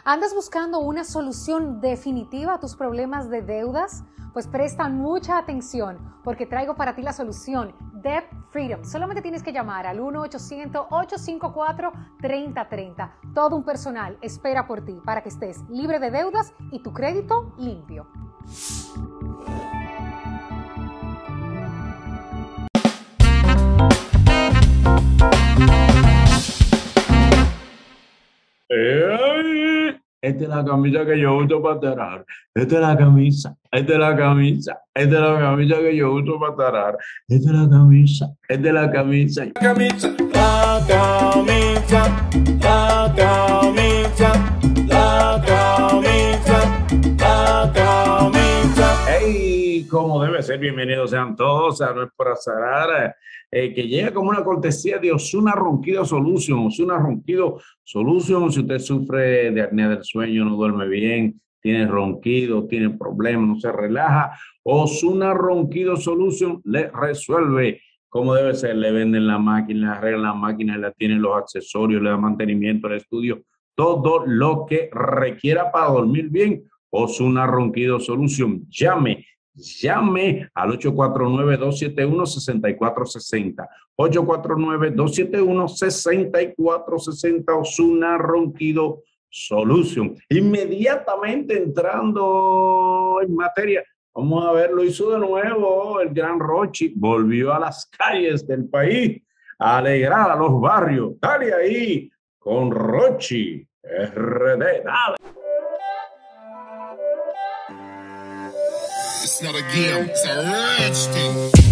¿Andas buscando una solución definitiva a tus problemas de deudas? Pues presta mucha atención porque traigo para ti la solución Debt Freedom. Solamente tienes que llamar al 1-800-854-3030. Todo un personal espera por ti para que estés libre de deudas y tu crédito limpio. Esta es la camisa que yo uso para tarar. Esta es la camisa. Esta es la camisa. Esta es la camisa que yo uso para tarar. Esta es la camisa. Esta es la camisa. La camisa. La camisa. La camisa. La camisa. La camisa. ¡Hey! Como debe ser, bienvenidos sean todos a nuestra Azahara, que llega como una cortesía de Ozuna Ronquido Solution. Ozuna Ronquido Solution, si usted sufre de apnea del sueño, no duerme bien, tiene ronquido, tiene problemas, no se relaja, Ozuna Ronquido Solution le resuelve como debe ser. Le venden la máquina, le arreglan la máquina, le tienen los accesorios, le dan mantenimiento al estudio, todo lo que requiera para dormir bien. Ozuna Ronquido Solution. Llame al 849-271-6460. 849-271-6460. Ozuna Ronquido Solution. Inmediatamente entrando en materia, vamos a ver, lo hizo de nuevo el gran Rochi. Volvió a las calles del país a alegrar a los barrios. Dale ahí con Rochi RD. Dale. It's not a game, it's a rich thing.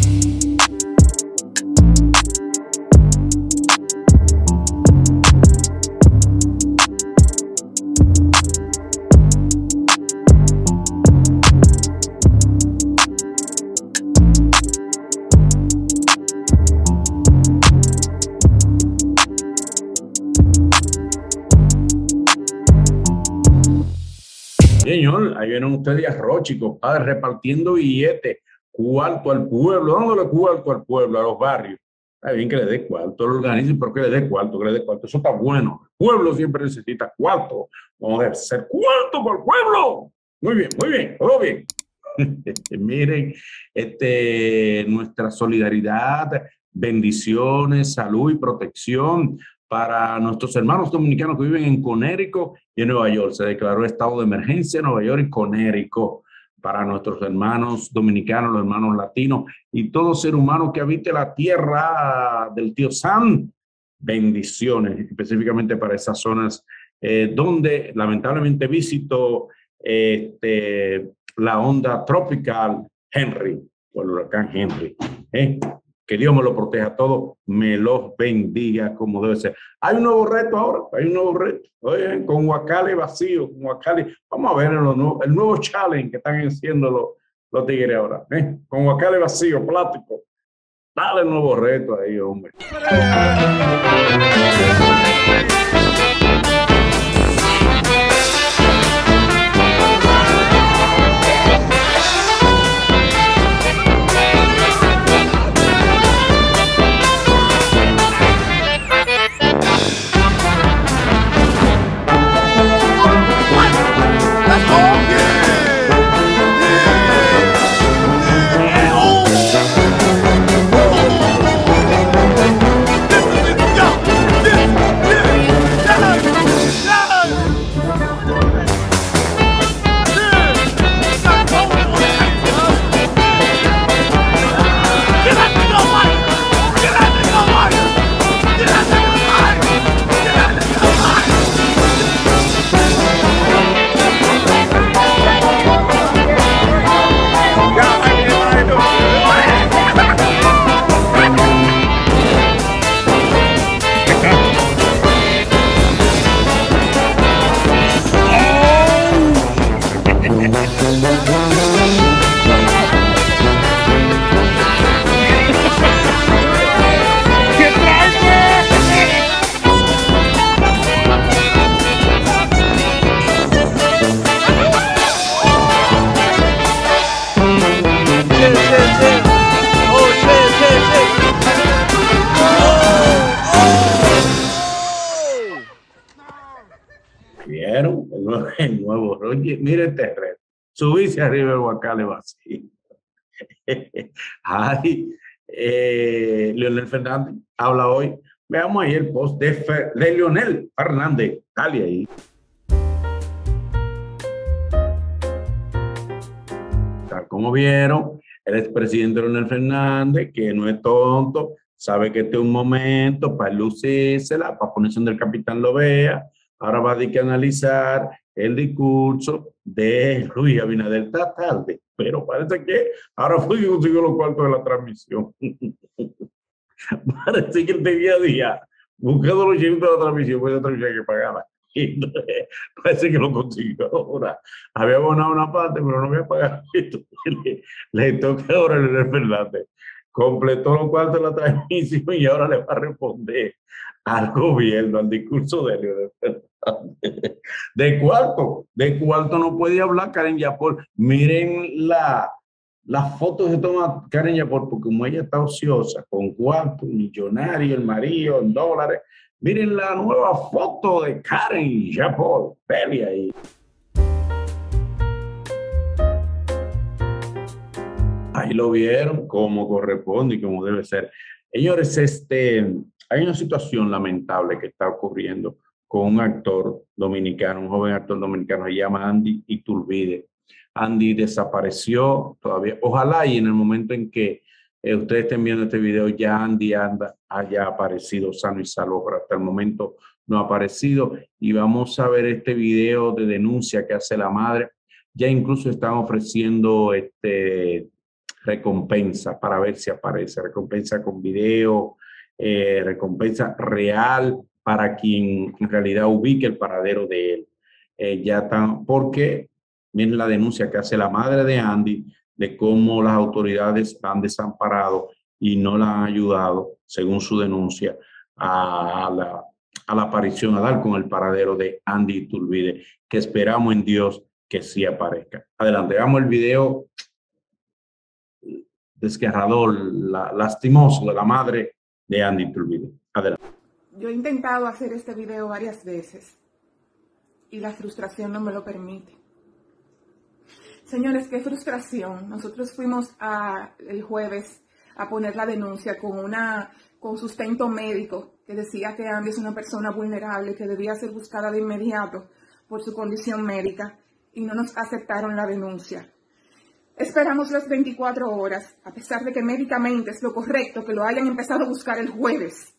Señor, ahí vienen ustedes a Rochi, compadre, repartiendo billetes, cuarto al pueblo, dándole cuarto al pueblo, a los barrios. Está bien que le dé cuarto, lo organicen, pero que le dé cuarto, eso está bueno. El pueblo siempre necesita cuarto, vamos a hacer cuarto para el pueblo. Muy bien, todo bien. Miren, nuestra solidaridad, bendiciones, salud y protección para nuestros hermanos dominicanos que viven en Connecticut y en Nueva York. Se declaró estado de emergencia en Nueva York y Connecticut para nuestros hermanos dominicanos, los hermanos latinos y todo ser humano que habite la tierra del tío Sam. Bendiciones, específicamente para esas zonas donde lamentablemente visitó la onda tropical Henry, o el huracán Henry. Que Dios me lo proteja a todos, me los bendiga como debe ser. Hay un nuevo reto ahora, Oye, con Huacale vacío, Vamos a ver el nuevo challenge que están haciendo los tigres ahora. Con Huacale vacío, plástico. Dale el nuevo reto ahí, hombre. vieron? El nuevo Roger. Mire este reto. Subirse arriba del guacale vacío. Ay, Leonel Fernández habla hoy. Veamos ahí el post de Leonel Fernández. Dale ahí. Como vieron, el expresidente Leonel Fernández, que no es tonto, sabe que este es un momento para lucírsela, para ponerse donde el capitán lo vea. Ahora va a tener que analizar el discurso de Luis Abinader. Está tarde, pero parece que ahora fue que consiguió los cuartos de la transmisión. Parece que el de día a día, buscando los chivitos de la transmisión, pues la transmisión hay que pagarla. Y entonces, parece que lo consiguió ahora. Había abonado una parte, pero no había pagado. Le toca ahora a Leonel Fernández. Completó los cuartos de la transmisión y ahora le va a responder al gobierno, al discurso de Leonel Fernández. De cuarto no puede hablar Karen Yapor. Miren las fotos que toma Karen Yapor, porque como ella está ociosa, con cuarto, millonario, el marido, en dólares. Miren la nueva foto de Karen Yapor. Pele ahí. Ahí lo vieron como corresponde y como debe ser. Señores, hay una situación lamentable que está ocurriendo con un actor dominicano, un joven actor dominicano, se llama Andy Iturbide. Andy desapareció todavía. Ojalá y en el momento en que ustedes estén viendo este video, ya Andy haya aparecido sano y salvo, pero hasta el momento no ha aparecido. Y vamos a ver este video de denuncia que hace la madre. Ya incluso están ofreciendo recompensa para ver si aparece, recompensa con video, recompensa real para quien en realidad ubique el paradero de él. Ya están, porque miren la denuncia que hace la madre de Andy de cómo las autoridades han desamparado y no la han ayudado, según su denuncia, a la aparición, a dar con el paradero de Andy Iturbide, que esperamos en Dios que sí aparezca. Adelante, veamos el video desgarrador, lastimoso de la madre de Andy Iturbide. Adelante. Yo he intentado hacer este video varias veces y la frustración no me lo permite. Señores, qué frustración. Nosotros fuimos el jueves a poner la denuncia con sustento médico que decía que Andy es una persona vulnerable que debía ser buscada de inmediato por su condición médica y no nos aceptaron la denuncia. Esperamos las 24 horas, a pesar de que médicamente es lo correcto que lo hayan empezado a buscar el jueves.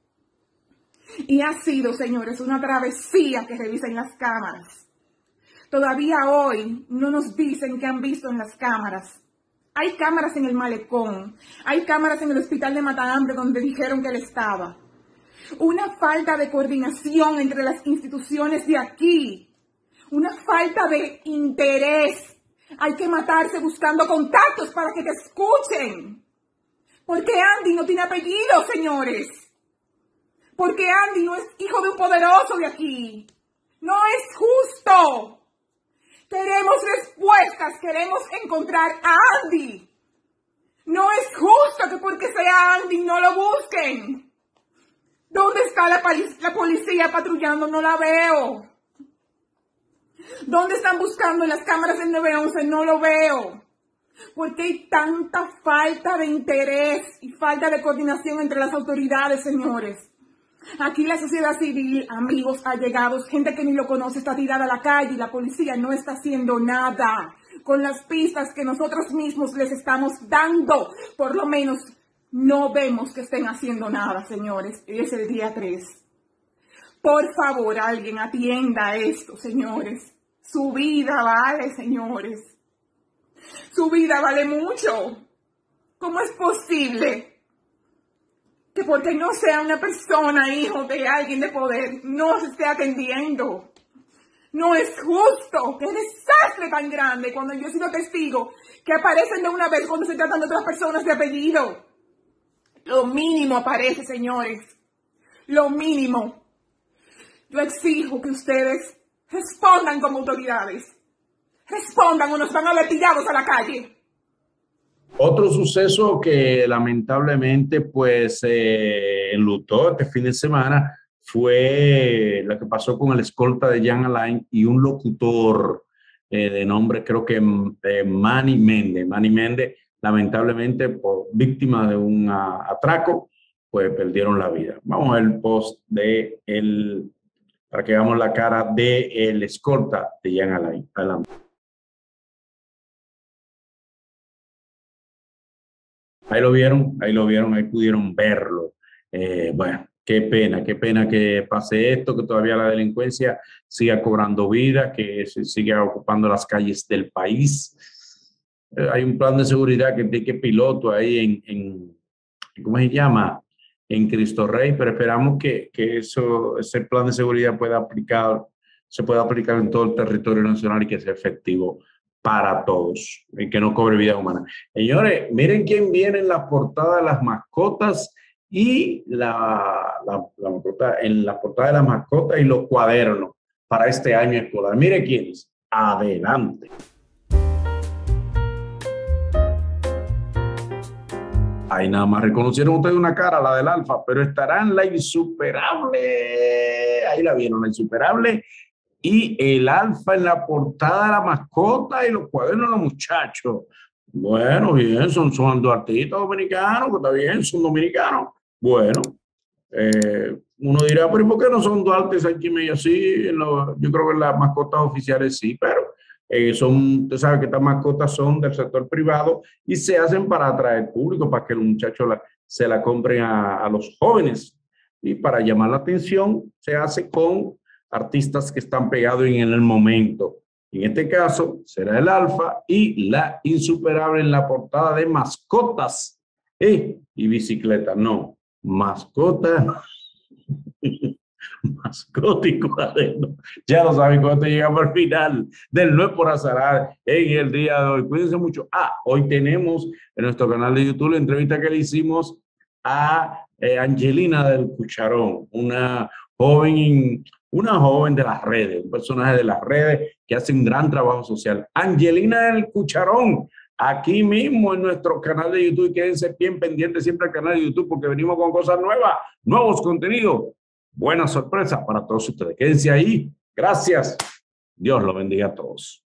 Y ha sido, señores, una travesía que revisen las cámaras. Todavía hoy no nos dicen qué han visto en las cámaras. Hay cámaras en el malecón, hay cámaras en el hospital de Matahambre donde dijeron que él estaba. Una falta de coordinación entre las instituciones de aquí, una falta de interés. Hay que matarse buscando contactos para que te escuchen. Porque Andy no tiene apellido, señores. Porque Andy no es hijo de un poderoso de aquí. No es justo. Queremos respuestas, queremos encontrar a Andy. No es justo que porque sea Andy no lo busquen. ¿Dónde está la policía patrullando? No la veo. ¿Dónde están buscando en las cámaras del 911? No lo veo. ¿Por qué hay tanta falta de interés y falta de coordinación entre las autoridades, señores? Aquí la sociedad civil, amigos, allegados, gente que ni lo conoce está tirada a la calle y la policía no está haciendo nada con las pistas que nosotros mismos les estamos dando. Por lo menos no vemos que estén haciendo nada, señores. Es el día 3. Por favor, alguien atienda esto, señores. Su vida vale, señores. Su vida vale mucho. ¿Cómo es posible que porque no sea una persona, hijo de alguien de poder, no se esté atendiendo? No es justo. ¡Qué desastre tan grande! Cuando yo he sido testigo que aparecen de una vez cuando se tratan de otras personas de apellido. Lo mínimo aparece, señores. Lo mínimo. Yo exijo que ustedes respondan como autoridades. Respondan o nos van a ver tirados a la calle. Otro suceso que lamentablemente pues enlutó este fin de semana fue lo que pasó con el escolta de Jean Alain y un locutor de nombre, creo que Manny Méndez. Manny Méndez, lamentablemente, por víctima de un atraco, pues perdieron la vida. Vamos a ver el post de él para que veamos la cara de el escolta de Jean Alain. Adelante. Ahí lo vieron, ahí pudieron verlo. Bueno, qué pena que pase esto, que todavía la delincuencia siga cobrando vida, que se siga ocupando las calles del país. Hay un plan de seguridad que tiene que piloto ahí ¿cómo se llama? En Cristo Rey, pero esperamos que ese plan de seguridad se pueda aplicar en todo el territorio nacional y que sea efectivo para todos y que no cobre vida humana. Señores, miren quién viene en la portada de las mascotas y en la portada de las mascotas y los cuadernos para este año escolar. Miren quiénes. Adelante. Ahí nada más reconocieron ustedes una cara, la del Alfa, pero estará en la insuperable. Ahí la vieron, la insuperable. Y el Alfa en la portada de la mascota y los cuadernos de los muchachos. Bueno, bien, son duartistas dominicanos, que está bien, son dominicanos. Bueno, uno dirá, pero ¿y por qué no son duartes aquí y así? Yo creo que en las mascotas oficiales sí, pero usted sabe que estas mascotas son del sector privado y se hacen para atraer público, para que los muchachos se la compren a los jóvenes. Y para llamar la atención se hace con artistas que están pegados en el momento. En este caso será el Alfa y la insuperable en la portada de mascotas y bicicleta. No, mascota, mascota y cuaderno. Ya lo saben, cuando llegamos al final del No es por Azar en el día de hoy. Cuídense mucho. Hoy tenemos en nuestro canal de YouTube la entrevista que le hicimos a Angelina del Cucharón, una joven de las redes, un personaje de las redes que hace un gran trabajo social. Angelina del Cucharón, aquí mismo en nuestro canal de YouTube. Quédense bien pendientes siempre al canal de YouTube porque venimos con cosas nuevas, nuevos contenidos, buenas sorpresas para todos ustedes. Quédense ahí. Gracias. Dios los bendiga a todos.